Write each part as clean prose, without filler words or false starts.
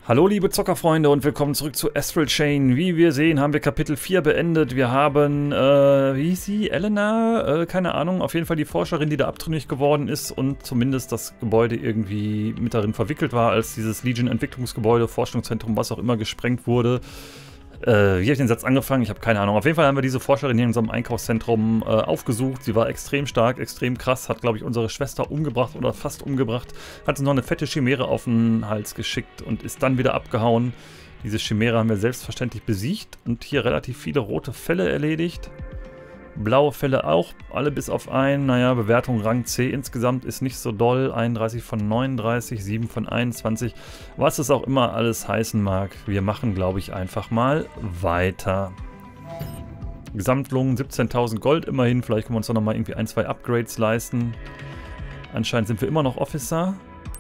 Hallo liebe Zockerfreunde und willkommen zurück zu Astral Chain. Wie wir sehen, haben wir Kapitel 4 beendet. Wir haben, wie hieß sie? Elena? Keine Ahnung. Auf jeden Fall die Forscherin, die da abtrünnig geworden ist und zumindest das Gebäude irgendwie mit darin verwickelt war, als dieses Legion-Entwicklungsgebäude, Forschungszentrum, was auch immer, gesprengt wurde. Wie habe ich den Satz angefangen? Ich habe keine Ahnung. Auf jeden Fall haben wir diese Forscherin hier in unserem Einkaufszentrum aufgesucht. Sie war extrem stark, extrem krass, hat, glaube ich, unsere Schwester umgebracht oder fast umgebracht. Hat uns noch eine fette Chimäre auf den Hals geschickt und ist dann wieder abgehauen. Diese Chimäre haben wir selbstverständlich besiegt und hier relativ viele rote Fälle erledigt. Blaue Fälle auch, alle bis auf einen. Naja, Bewertung Rang C insgesamt ist nicht so doll. 31 von 39, 7 von 21. Was es auch immer alles heißen mag. Wir machen, glaube ich, einfach mal weiter. Gesamtlohn 17.000 Gold immerhin. Vielleicht können wir uns doch nochmal irgendwie ein, zwei Upgrades leisten. Anscheinend sind wir immer noch Officer.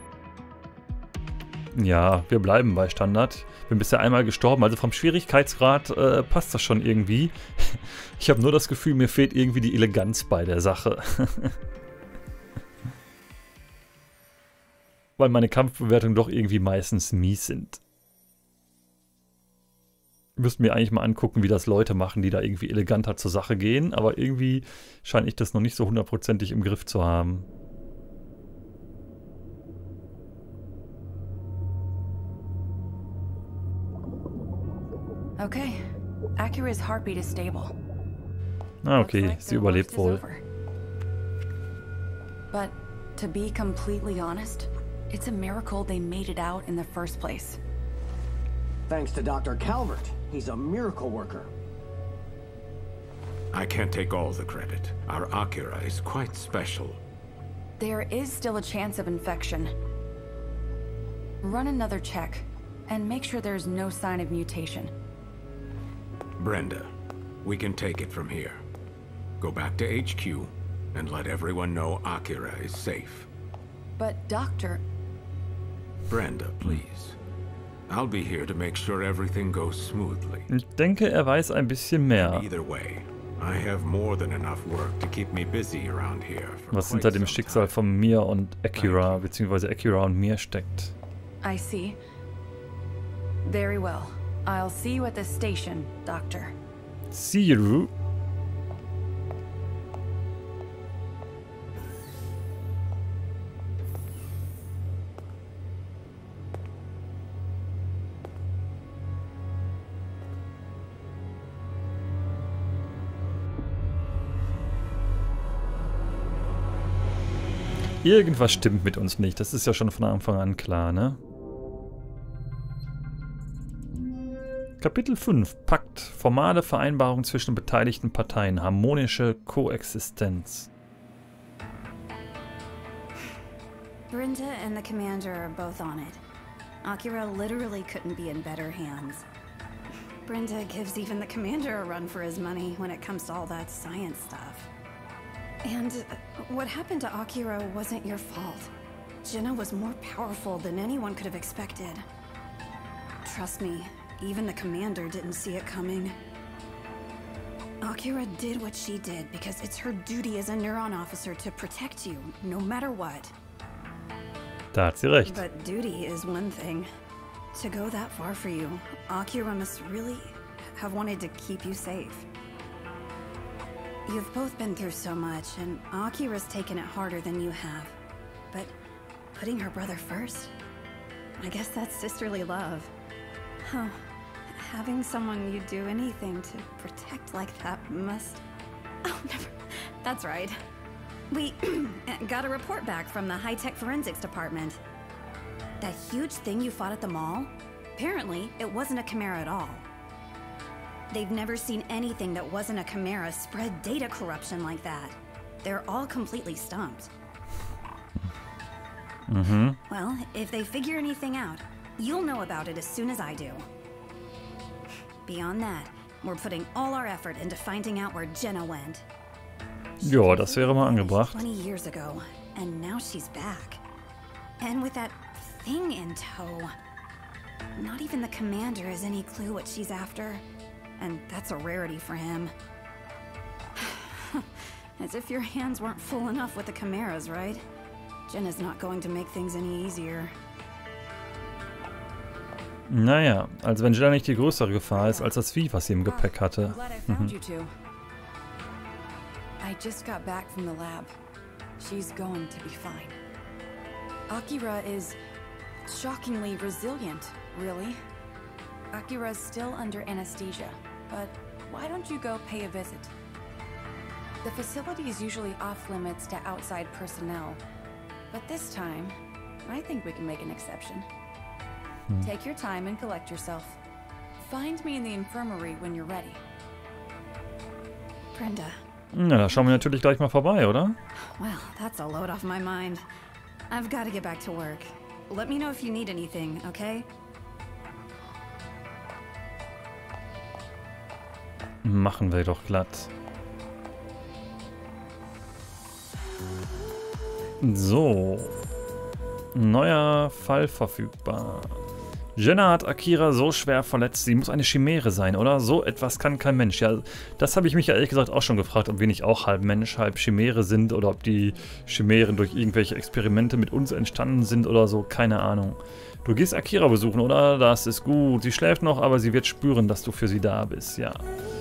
Ja, wir bleiben bei Standard. Bin bisher einmal gestorben, also vom Schwierigkeitsgrad passt das schon irgendwie. Ich habe nur das Gefühl, mir fehlt irgendwie die Eleganz bei der Sache. Weil meine Kampfbewertungen doch irgendwie meistens mies sind. Müssten mir eigentlich mal angucken, wie das Leute machen, die da irgendwie eleganter zur Sache gehen. Aber irgendwie scheine ich das noch nicht so hundertprozentig im Griff zu haben. Okay, Akira's heartbeat is stable. Ah, okay, sie überlebt wohl. But to be completely honest, it's a miracle they made it out in the first place. Thanks to Dr. Calvert, he's a miracle worker. I can't take all the credit. Our Akira is quite special. There is still a chance of infection. Run another check and make sure there's no sign of mutation. Brenda, we can take it from here. Go back to HQ and let everyone know Akira is safe. But Doctor... Brenda, please. I'll be here to make sure everything goes smoothly. Ich denke, er weiß ein bisschen mehr. Either way, I have more than enough work to keep me busy around here. Was hinter dem Schicksal von mir und Akira, beziehungsweise Akira und mir steckt. I see. Very well. I'll see you at the station, Doctor. See you. Irgendwas stimmt mit uns nicht. Das ist ja schon von Anfang an klar, ne? Kapitel 5. Pakt. Formale Vereinbarung zwischen beteiligten Parteien. Harmonische Koexistenz. Brenda and the commander are both on it. Akira literally couldn't be in better hands. Brenda gives even the commander a run for his money when it comes to all that science stuff. And what happened to Akira wasn't your fault. Jenna was more powerful than anyone could have expected. Trust me. Even the commander didn't see it coming. Akira did what she did because it's her duty as a Neuron officer to protect you, no matter what. Da hat sie recht. But duty is one thing. To go that far for you, Akira must really have wanted to keep you safe. You've both been through so much, and Akira's taken it harder than you have. But putting her brother first? I guess that's sisterly love. Huh. Having someone you'd do anything to protect like that must... Oh, never... That's right. We got a report back from the high-tech forensics department. That huge thing you fought at the mall? Apparently, it wasn't a chimera at all. They've never seen anything that wasn't a chimera spread data corruption like that. They're all completely stumped. Well, if they figure anything out, you'll know about it as soon as I do. Beyond that, we're putting all our effort into finding out where Jenna went. Ja, das wäre mal angebracht. 20 years ago, and now she's back. And with that thing in tow, not even the commander has any clue what she's after. And that's a rarity for him. As if your hands weren't full enough with the chimeras, right? Jenna's not going to make things any easier. Naja, also wenn Jeddah nicht die größere Gefahr ist, als das Vieh, was sie im Gepäck hatte. I'm glad I found you two. I just got back from the lab. She's going to be fine. Akira is shockingly resilient, really. Akira's still under anesthesia, but why don't you go pay a visit? The facility is usually off limits to outside personnel, but this time, I think we can make an exception. Take your time and collect yourself. Find me in the infirmary when you're ready. Brenda. Na, da schauen wir natürlich gleich mal vorbei, oder? Well, that's a load off my mind. I've got to get back to work. Let me know if you need anything, okay? Machen wir doch glatt. So. Neuer Fall verfügbar. Jenna hat Akira so schwer verletzt, sie muss eine Chimäre sein, oder? So etwas kann kein Mensch. Ja, das habe ich mich ja ehrlich gesagt auch schon gefragt, ob wir nicht auch halb Mensch, halb Chimäre sind oder ob die Chimären durch irgendwelche Experimente mit uns entstanden sind oder so, keine Ahnung. Du gehst Akira besuchen, oder? Das ist gut. Sie schläft noch, aber sie wird spüren, dass du für sie da bist, ja.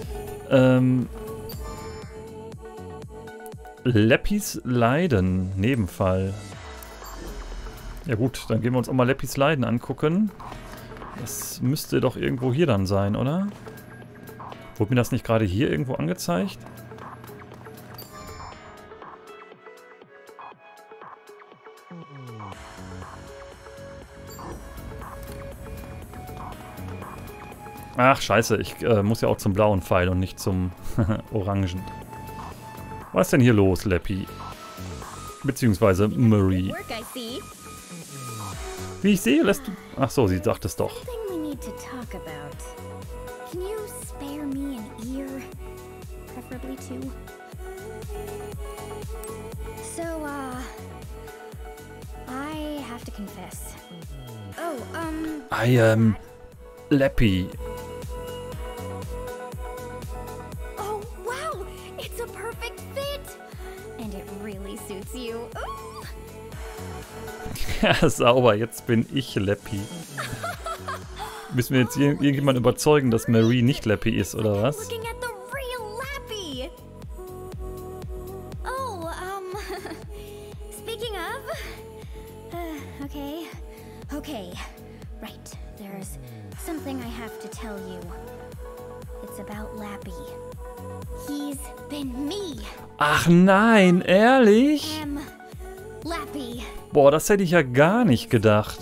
Leppis Leiden, Nebenfall. Ja gut, dann gehen wir uns auch mal Leppis Leiden angucken. Das müsste doch irgendwo hier dann sein, oder? Wurde mir das nicht gerade hier irgendwo angezeigt? Ach, scheiße, ich muss ja auch zum blauen Pfeil und nicht zum orangen. Was ist denn hier los, Leppi? Beziehungsweise Marie. Wie ich sehe, lässt du... Ach so, sie sagt es doch. I am Leppi. Oh, wow! It's a perfect fit! And it really suits you. Ooh. Ja, sauber, jetzt bin ich Leppi. Müssen wir jetzt irgendjemand überzeugen, dass Marie nicht Leppi ist, oder was? Oh, speaking of... Okay, right. There's something I have to tell you. It's about Lappy. He's been me. Ach nein, ehrlich? Lappy. Boah, das hätte ich ja gar nicht gedacht.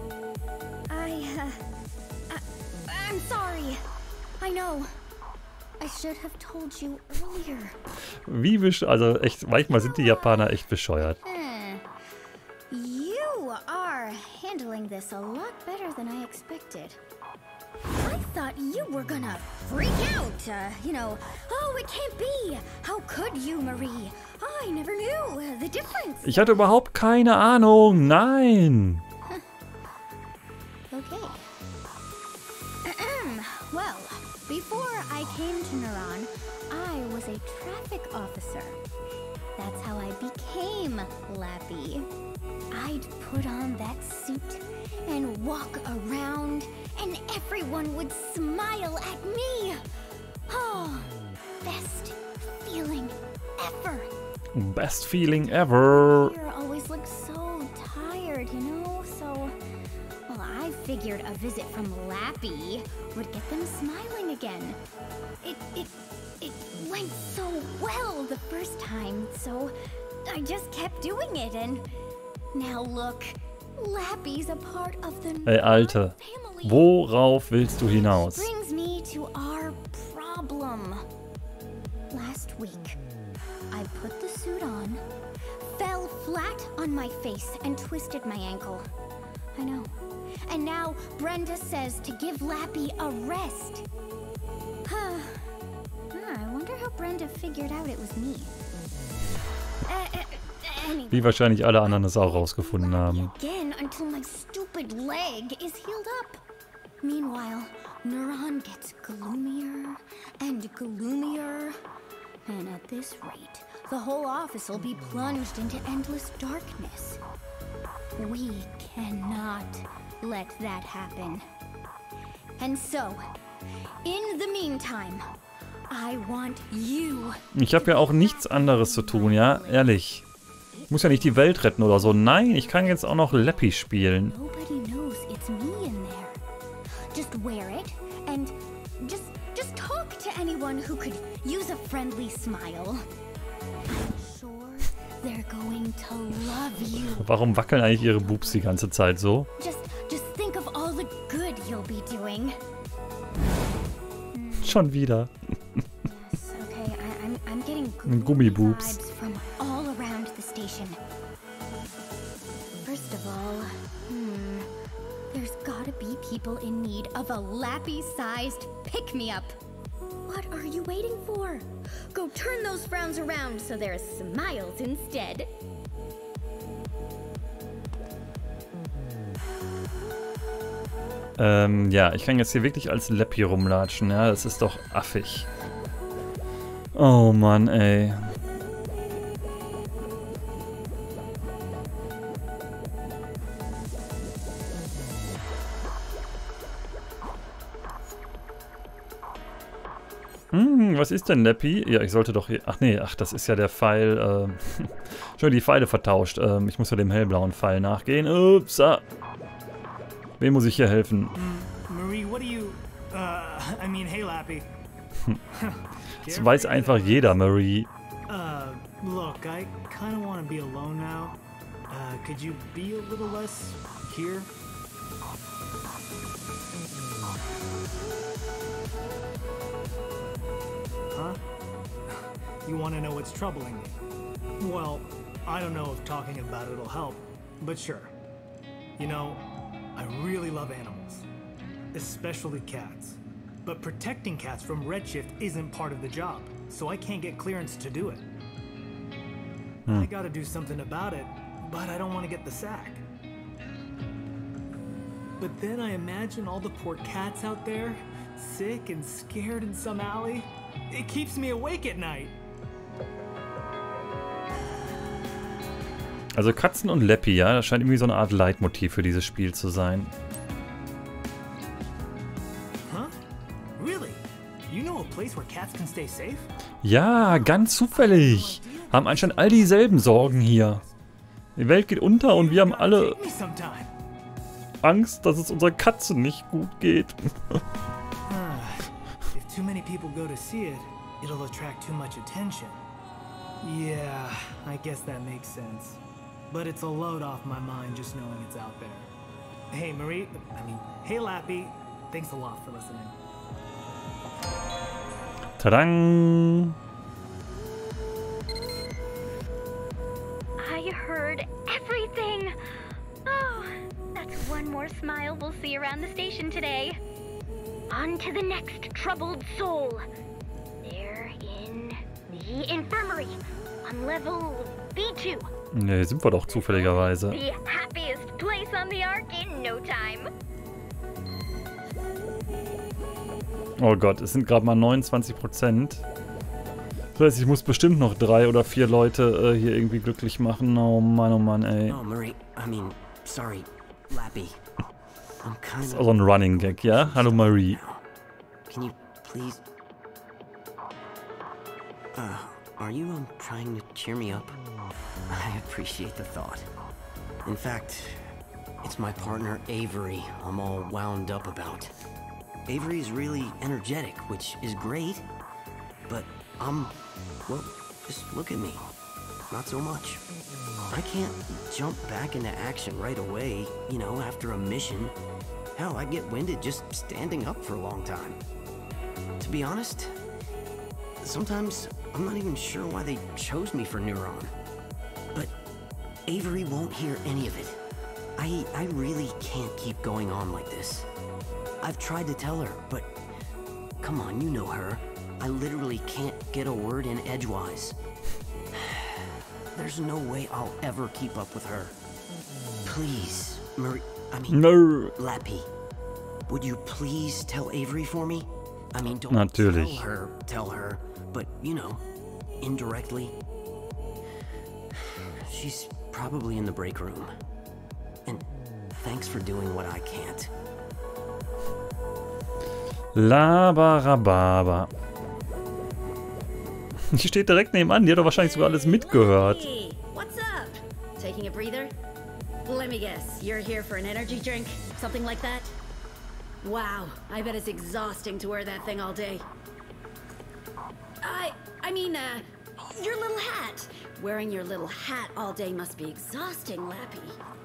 I'm sorry. I know. I should have told you earlier. Wie also echt, manchmal sind die Japaner echt bescheuert. You are handling this a lot better than I expected. I thought you were gonna freak out, you know, oh, it can't be. How could you, Marie? I never knew the difference. Ich hatte überhaupt keine Ahnung, nein. Okay. Well, before I came to Neuron, I was a traffic officer. That's how I became Lappy. I'd put on that suit and walk around, and everyone would smile at me. Oh, best feeling ever. Best feeling ever. You always look so tired, you know? So, well, I figured a visit from Lappy would get them smiling again. It went so well the first time, so I just kept doing it, and now look, Lappy's a part of the Ey, Alte, worauf willst du hinaus? Brings me to our problem. Last week, I put the suit on, fell flat on my face, and twisted my ankle. I know. And now Brenda says to give Lappy a rest. I wonder how Brenda figured out it was me. Anyway, Wie wahrscheinlich alle anderen es auch rausgefunden haben. Again until my stupid leg is healed up. Meanwhile, Neuron gets gloomier and gloomier. And at this rate, the whole office will be plunged into endless darkness. We cannot let that happen. And so, in the meantime, I want you. Ich habe ja auch nichts anderes zu tun, ja? Ehrlich. Ich muss ja nicht die Welt retten oder so. Nein, ich kann jetzt auch noch Lappy spielen. Nobody knows it's me in there. Just wear it and just talk to anyone who could use a friendly smile. I'm sure they're going to love you. Warum wackeln eigentlich ihre Boobs die ganze Zeit so? Just think of all the good you'll be doing. Schon wieder. Yes, okay, I'm getting gloomy Gummiboobs. vibes from all around the station. First of all, there's gotta be people in need of a Lappy-sized pick-me-up. What are you waiting for? Go turn those frowns around so there's smiles instead. Ja, ich kann jetzt hier wirklich als Lappy rumlatschen, ja, das ist doch affig. Oh Mann, ey. Was ist denn Lappy? Ja, ich sollte doch hier... Ach nee, das ist ja der Pfeil. Schon die Pfeile vertauscht. Ich muss ja dem hellblauen Pfeil nachgehen. Ups. Wem muss ich hier helfen? Marie, what do you... I mean, hey, Lappy. Das weiß einfach jeder, Marie. Look, I kind of want to be alone now. Could you be a little less here? Huh? You want to know what's troubling me? Well, I don't know if talking about it'll help, but sure. You know, I really love animals, especially cats. But protecting cats from Redshift isn't part of the job, so I can't get clearance to do it. I gotta do something about it, but I don't want to get the sack. But then I imagine all the poor cats out there, sick and scared in some alley. It keeps me awake at night. Also Katzen und Lappy, ja, das scheint irgendwie so eine Art Leitmotiv für dieses Spiel zu sein. Huh? Really? You know a place where cats can stay safe? Ja, ganz zufällig. Haben anscheinend all dieselben Sorgen hier. Die Welt geht unter und wir haben alle Take me sometime. Angst, dass es unserer Katze nicht gut geht. If too many people go to see it, it'll attract too much attention. Yeah, I guess that makes sense. But it's a load off my mind just knowing it's out there. Hey, Marie, hey, Lappy. Thanks a lot for listening. Tadang! I heard everything. Oh, that's one more smile we'll see around the station today. On to the next troubled soul. They're in the infirmary on level B2. Ne, sind wir doch zufälligerweise. The happiest place on the Ark in no time. Oh Gott, es sind gerade mal 29%. Das heißt, ich muss bestimmt noch 3 oder 4 Leute hier irgendwie glücklich machen. Oh Mann, ey. Oh, Marie, sorry, Lappy. Das ist auch so ein Running Gag, ja? Hallo Marie. Can you please... are you trying to cheer me up? I appreciate the thought. In fact, it's my partner Avery I'm all wound up about. Avery's really energetic, which is great, but well, just look at me. Not so much. I can't jump back into action right away, you know, after a mission. Hell, I get winded just standing up for a long time. To be honest, sometimes I'm not even sure why they chose me for Neuron. But Avery won't hear any of it. I really can't keep going on like this. I've tried to tell her, but come on, you know her. I literally can't get a word in edgewise. There's no way I'll ever keep up with her. Please, Marie, No. Lappy, would you please tell Avery for me? Don't Natürlich. tell her, but, you know, indirectly. She's probably in the break room. And thanks for doing what I can't. Labarababa. Die steht direkt nebenan, die hat doch wahrscheinlich sogar alles mitgehört. Hey, what's up? Taking a breather? Let me guess, you're here for an energy drink? Something like that? Wow, I bet it's exhausting to wear that thing all day. I mean, your little hat. Wearing your little hat all day must be exhausting, Lappy.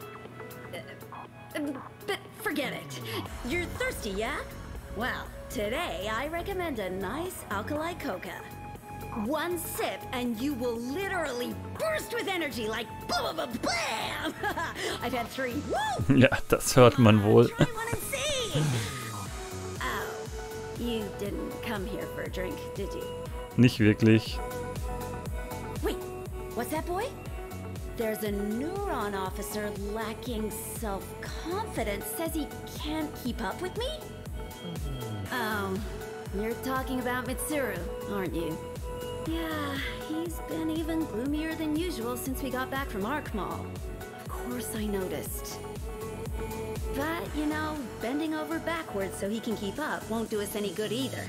But forget it. You're thirsty, yeah? Well, today I recommend a nice alkali coca. One sip and you will literally burst with energy like blah, blah, blah, blam! I've had 3. Woo! Ja, das hört man wohl. Try one and see! Oh, you didn't come here for a drink, did you? Nicht wirklich. Wait, what's that, boy? There's a neuron officer lacking self-confidence. Says he can't keep up with me? Oh, you're talking about Mitsuru, aren't you? Yeah, he's been even gloomier than usual since we got back from Arc Mall. Of course I noticed. But, you know, bending over backwards so he can keep up won't do us any good either.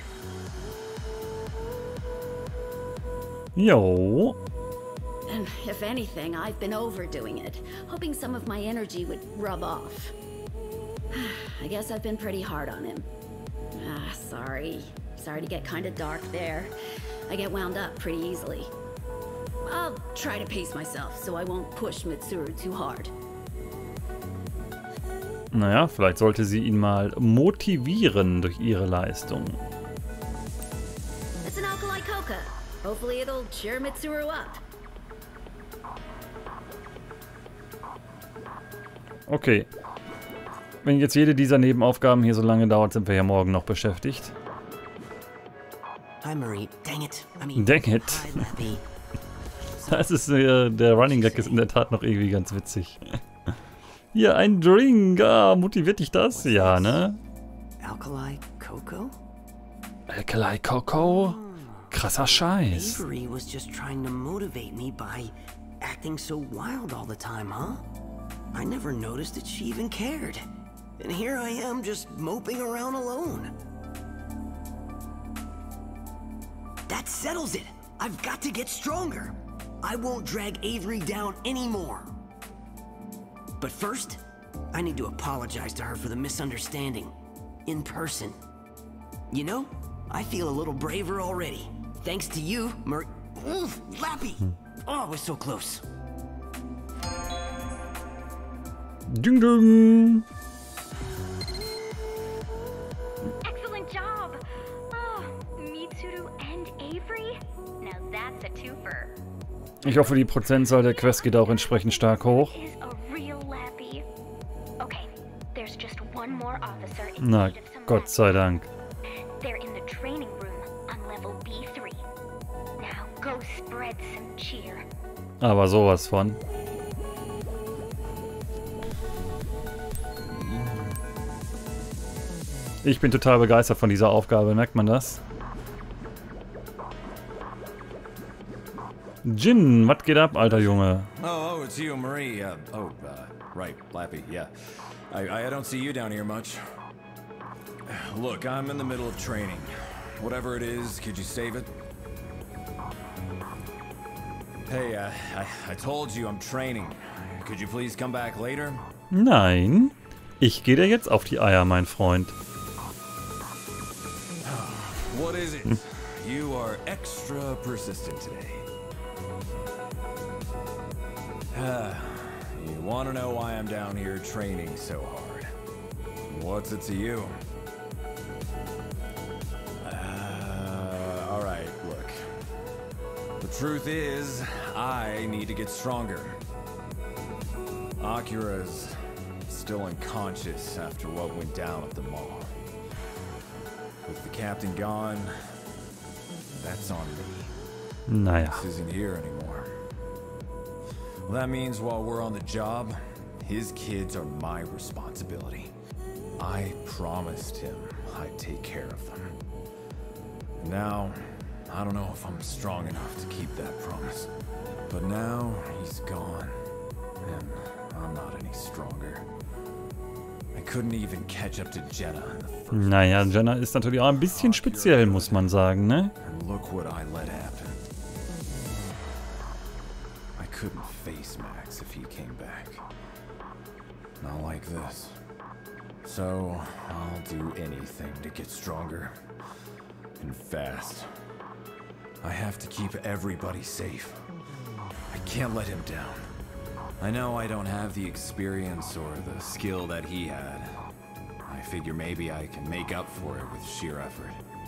Jo. And if anything, I've been overdoing it, hoping some of my energy would rub off. I guess I've been pretty hard on him. Sorry. Sorry to get kind of dark there. I get wound up pretty easily. I'll try to pace myself so I won't push Mitsuru too hard. Naja, vielleicht sollte sie ihn mal motivieren durch ihre Leistung. It's an alkali coca. Hopefully it'll cheer Mitsuru up. Okay. Wenn jetzt jede dieser Nebenaufgaben hier so lange dauert, sind wir ja morgen noch beschäftigt. Hi, Marie. Dang it. I mean, Dang it. hi, Lappy. Das ist, der Running Gag ist in der Tat noch irgendwie ganz witzig. Hier, ein Drink. Ah, motiviert dich das? Ja, ne? Alkali Cocoa? Alkali Cocoa? Krasser Scheiß. Avery was just trying to motivate me by acting so wild all the time, huh? I never noticed that she even cared. And here I am just moping around alone. That settles it. I've got to get stronger. I won't drag Avery down anymore. But first, I need to apologize to her for the misunderstanding. In person. You know, I feel a little braver already. Thanks to you, Oof, Lappy! Oh, we're so close. Ding ding! Excellent job! Oh, Mitsuru and Avery? Now that's a twofer. Ich hoffe, die Prozentzahl der Quest geht auch entsprechend stark hoch. Is a real Lappy. Okay, there's just one more officer in Na, need of some Gott sei Dank. They're in the training room on level B3. Now go spread some cheer. Aber sowas von. Ich bin total begeistert von dieser Aufgabe, merkt man das? Jin, was geht ab, alter Junge? Oh, it's you, Marie. Right, Lappy, yeah. I don't see you down here much. Look, I'm in the middle of training. Whatever it is, could you save it? Hey, I told you I'm training. Could you please come back later? Nein, ich gehe dir jetzt auf die Eier, mein Freund. What is it? You are extra persistent today. You want to know why I'm down here training so hard? What's it to you? Alright, look. The truth is, I need to get stronger. Akira's still unconscious after what went down at the mall. With the captain gone, that's on me. Naja. This isn't here anymore. Well, that means while we're on the job, his kids are my responsibility. I promised him I'd take care of them. Now, I don't know if I'm strong enough to keep that promise. But now he's gone, and I'm not any stronger. I couldn't even catch up to Jenna. Naja, Jenna ist natürlich auch ein bisschen speziell, muss man sagen, ne? And look what I let happen. I couldn't face Max if he came back. Not like this. So, I'll do anything to get stronger. And fast. I have to keep everybody safe. I can't let him down. I know I don't have the experience or the skill that he had. I figure maybe I can make up for it with sheer effort.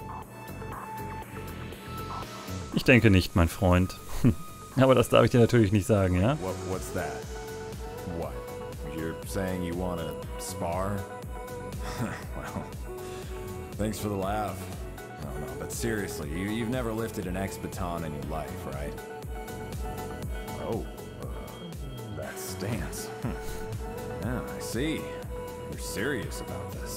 Ich denke nicht, mein Freund. Aber das darf ich dir natürlich nicht sagen, ja? What's that? What? You're saying you want to spar? Well, thanks for the laugh. No, but seriously, you've never lifted an X-baton in your life, right? Oh, that stance. Yeah, I see. You're serious about this.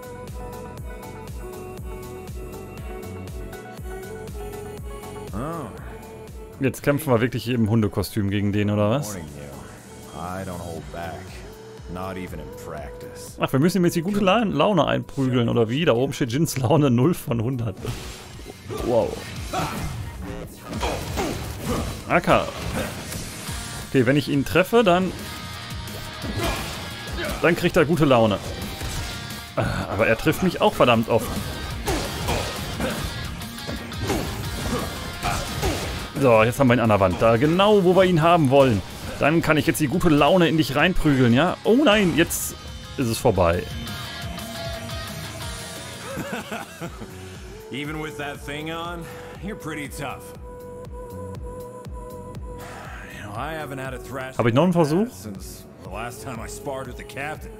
Oh. Jetzt kämpfen wir wirklich im Hundekostüm gegen den, oder was? Warning you. I don't hold back. Not even in practice. Ach, wir müssen ihm jetzt die gute Laune einprügeln, oder wie? Da oben steht Jins Laune 0 von 100. Wow. Aka. Okay, wenn ich ihn treffe, dann kriegt er gute Laune. Aber er trifft mich auch verdammt oft. So, jetzt haben wir ihn an der Wand. Da genau, wo wir ihn haben wollen. Dann kann ich jetzt die gute Laune in dich reinprügeln, ja? Oh nein, jetzt ist es vorbei. Even with that thing on, you're pretty tough. You know, I haven't had a thrash. Habe ich noch einen Versuch? Since the last time I sparred with the captain.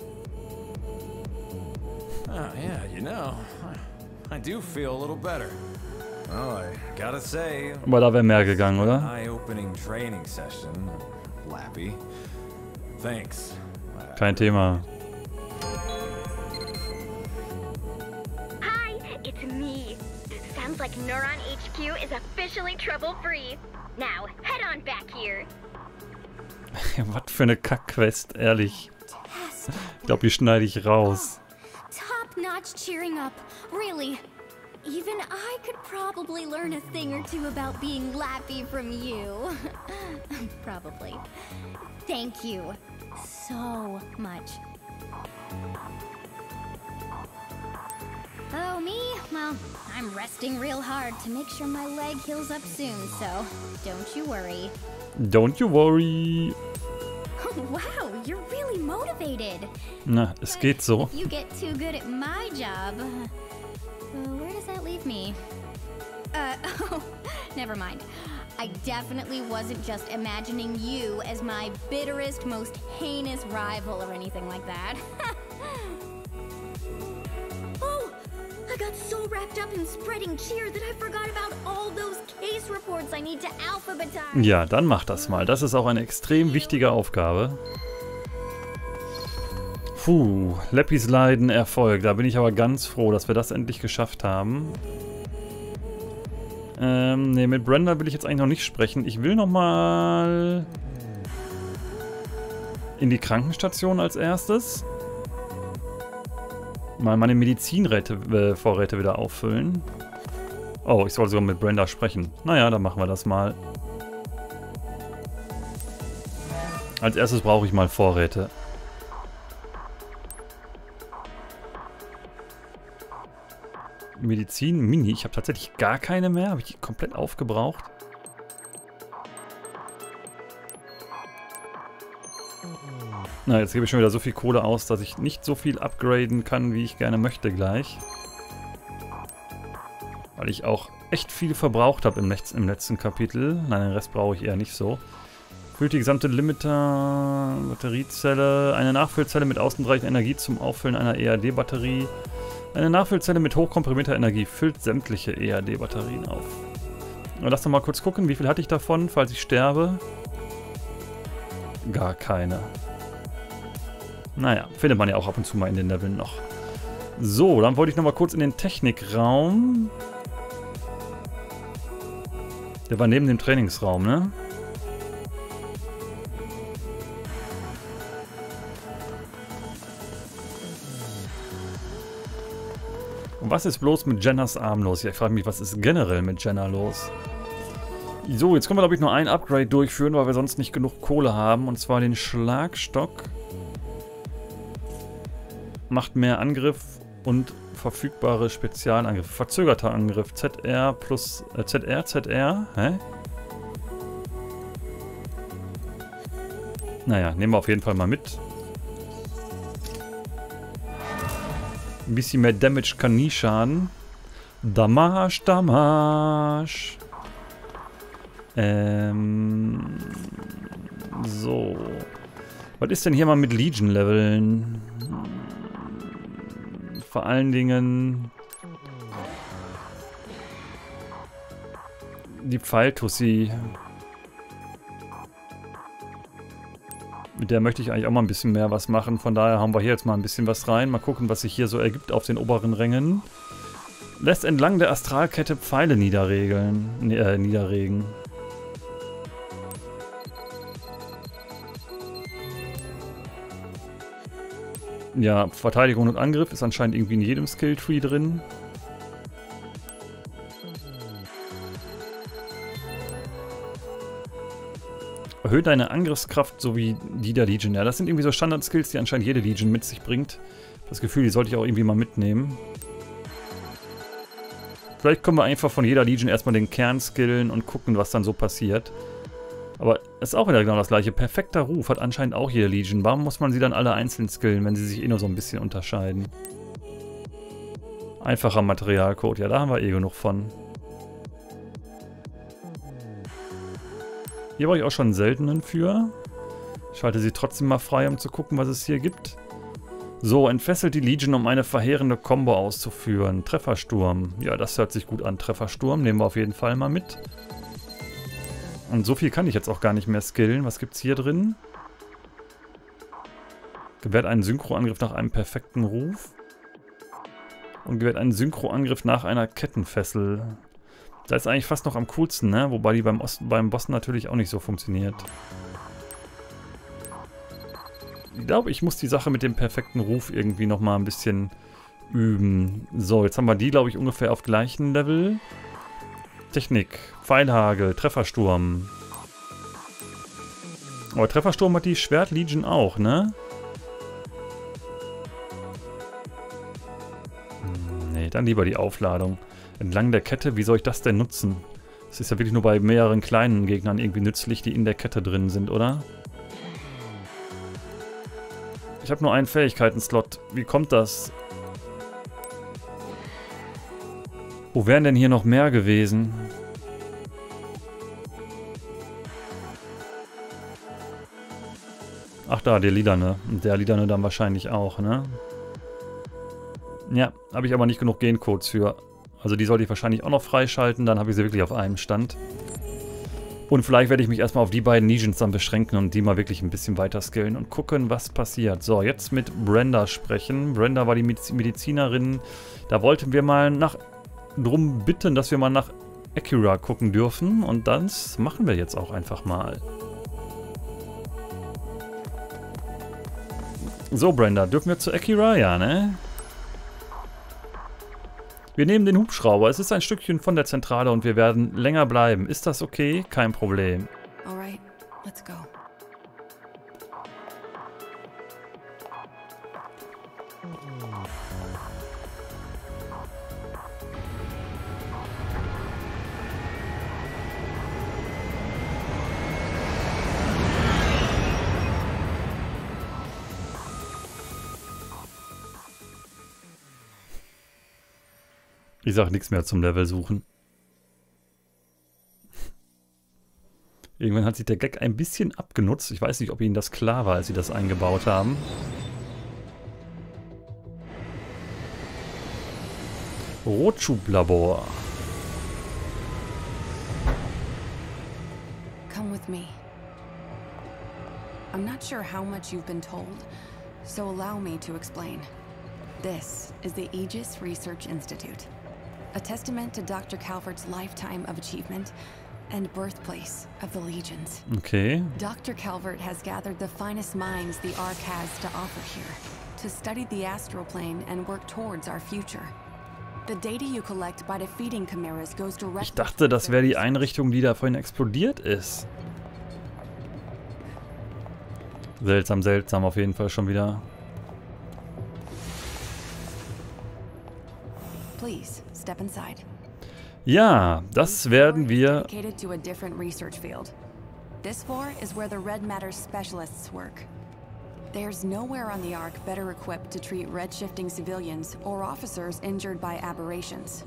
Oh, yeah, you know, I do feel a little better. Well, I gotta say, Aber da wäre mehr gegangen, oder? eye-opening training session, Lappy. Thanks. Kein Thema. Hi, it's me. Sounds like Neuron HQ is officially trouble-free. Now, head on back here. Was für eine Kack-Quest, ehrlich. Ich glaube, die schneide ich raus. Top-notch cheering up. Really. Even I could probably learn a thing or two about being Lappy from you. Probably. Thank you so much. Oh, me? Well, I'm resting real hard to make sure my leg heals up soon, so don't you worry. Don't you worry. Wow, you're really motivated. Na, es geht so. If you get too good at my job, where does that leave me? Oh, never mind. I definitely wasn't just imagining you as my bitterest, most heinous rival or anything like that. Oh, I got so wrapped up in spreading cheer that I forgot about all those case reports I need to alphabetize. Ja, dann mach das mal. Das ist auch eine extrem wichtige Aufgabe. Puh, Lappys Leiden Erfolg. Da bin ich aber ganz froh, dass wir das endlich geschafft haben. Ne, mit Brenda will ich jetzt eigentlich noch nicht sprechen. Ich will noch mal in die Krankenstation als erstes. Mal meine Medizinvorräte wieder auffüllen. Oh, ich soll sogar mit Brenda sprechen. Naja, dann machen wir das mal. Als erstes brauche ich mal Vorräte. Medizin, Mini. Ich habe tatsächlich gar keine mehr. Habe ich die komplett aufgebraucht. Na, jetzt gebe ich schon wieder so viel Kohle aus, dass ich nicht so viel upgraden kann, wie ich gerne möchte gleich. Weil ich auch echt viel verbraucht habe im letzten Kapitel. Nein, den Rest brauche ich eher nicht so. Füllt die gesamte Limiter Batteriezelle. Eine Nachfüllzelle mit ausreichend Energie zum Auffüllen einer EAD-Batterie. Eine Nachfüllzelle mit hochkomprimierter Energie füllt sämtliche EAD-Batterien auf. Lass doch mal kurz gucken, wie viel hatte ich davon, falls ich sterbe. Gar keine. Naja, findet man ja auch ab und zu mal in den Leveln noch. So, dann wollte ich noch mal kurz in den Technikraum. Der war neben dem Trainingsraum, ne? Und was ist bloß mit Jennas Arm los? Ja, ich frage mich, was ist generell mit Jenna los? So, jetzt können wir, glaube ich, nur ein Upgrade durchführen, weil wir sonst nicht genug Kohle haben. Und zwar den Schlagstock. Macht mehr Angriff und verfügbare Spezialangriffe. Verzögerter Angriff. ZR plus... ZR? Hä? Naja, nehmen wir auf jeden Fall mal mit. Ein bisschen mehr Damage kann nie schaden. Damage. So. Was ist denn hier mal mit Legion-Leveln? Vor allen Dingen die Pfeiltussi. Mit der möchte ich eigentlich auch mal ein bisschen mehr was machen. Von daher haben wir hier jetzt mal ein bisschen was rein. Mal gucken, was sich hier so ergibt auf den oberen Rängen. Lässt entlang der Astralkette Pfeile niederregen. Ja, Verteidigung und Angriff ist anscheinend irgendwie in jedem Skilltree drin. Erhöht deine Angriffskraft sowie die der Legion. Ja, das sind irgendwie so Standard-Skills, die anscheinend jede Legion mit sich bringt. Das Gefühl, die sollte ich auch irgendwie mal mitnehmen. Vielleicht können wir einfach von jeder Legion erstmal den Kern skillen und gucken, was dann so passiert. Aber es ist auch wieder genau das gleiche. Perfekter Ruf hat anscheinend auch jede Legion. Warum muss man sie dann alle einzeln skillen, wenn sie sich eh nur so ein bisschen unterscheiden? Einfacher Materialcode. Ja, da haben wir eh genug von. Hier brauche ich auch schon einen seltenen für. Ich schalte sie trotzdem mal frei, um zu gucken, was es hier gibt. So, entfesselt die Legion, um eine verheerende Combo auszuführen. Treffersturm. Ja, das hört sich gut an. Treffersturm nehmen wir auf jeden Fall mal mit. Und so viel kann ich jetzt auch gar nicht mehr skillen. Was gibt's hier drin? Gewährt einen Synchroangriff nach einem perfekten Ruf. Und gewährt einen Synchroangriff nach einer Kettenfessel. Da ist eigentlich fast noch am coolsten, ne? Wobei die beim Boss natürlich auch nicht so funktioniert. Ich glaube, ich muss die Sache mit dem perfekten Ruf irgendwie nochmal ein bisschen üben. So, jetzt haben wir die, glaube ich, ungefähr auf gleichem Level. Technik, Pfeilhagel, Treffersturm. Aber Treffersturm hat die Schwert-Legion auch, ne? Nee, dann lieber die Aufladung. Entlang der Kette, wie soll ich das denn nutzen? Das ist ja wirklich nur bei mehreren kleinen Gegnern irgendwie nützlich, die in der Kette drin sind, oder? Ich habe nur einen Fähigkeiten-Slot. Wie kommt das? Wo wären denn hier noch mehr gewesen? Ach da, der Lilane. Und der Lilane dann wahrscheinlich auch, ne? Ja, habe ich aber nicht genug Gencodes für. Also die sollte ich wahrscheinlich auch noch freischalten, dann habe ich sie wirklich auf einem Stand. Und vielleicht werde ich mich erstmal auf die beiden Legions dann beschränken und die mal wirklich ein bisschen weiter skillen und gucken, was passiert. So, jetzt mit Brenda sprechen. Brenda war die Medizinerin. Da wollten wir mal drum bitten, dass wir mal nach Akira gucken dürfen. Und das machen wir jetzt auch einfach mal. So, Brenda, dürfen wir zu Akira? Ja, ne? Wir nehmen den Hubschrauber. Es ist ein Stückchen von der Zentrale und wir werden länger bleiben. Ist das okay? Kein Problem. Alright, let's go. Ich sag nichts mehr zum Level suchen. Irgendwann hat sich der Gag ein bisschen abgenutzt. Ich weiß nicht, ob Ihnen das klar war, als Sie das eingebaut haben. Rotschub-Labor. Come with me. I'm not sure how much you've been told, so allow me to explain. This is the Aegis Research Institute. A testament to Dr. Calvert's lifetime of achievement and birthplace of the Legions. Okay. Dr. Calvert has gathered the finest minds the Ark has to offer here, to study the astral plane and work towards our future. The data you collect by defeating chimeras goes directly. Ich dachte, das wäre die Einrichtung, die da vorhin explodiert ist. Seltsam, seltsam auf jeden Fall schon wieder. Please, step inside. Ja, das werden wir... Dedicated to a different research field. This floor is where the Red Matter specialists work. There's nowhere on the Ark better equipped to treat red-shifting civilians or officers injured by aberrations.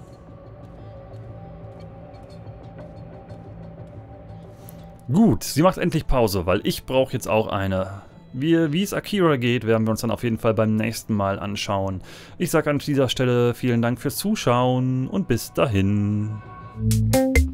Gut, sie macht endlich Pause, weil ich brauche jetzt auch eine. Wie es Akira geht, werden wir uns dann auf jeden Fall beim nächsten Mal anschauen. Ich sage an dieser Stelle vielen Dank fürs Zuschauen und bis dahin.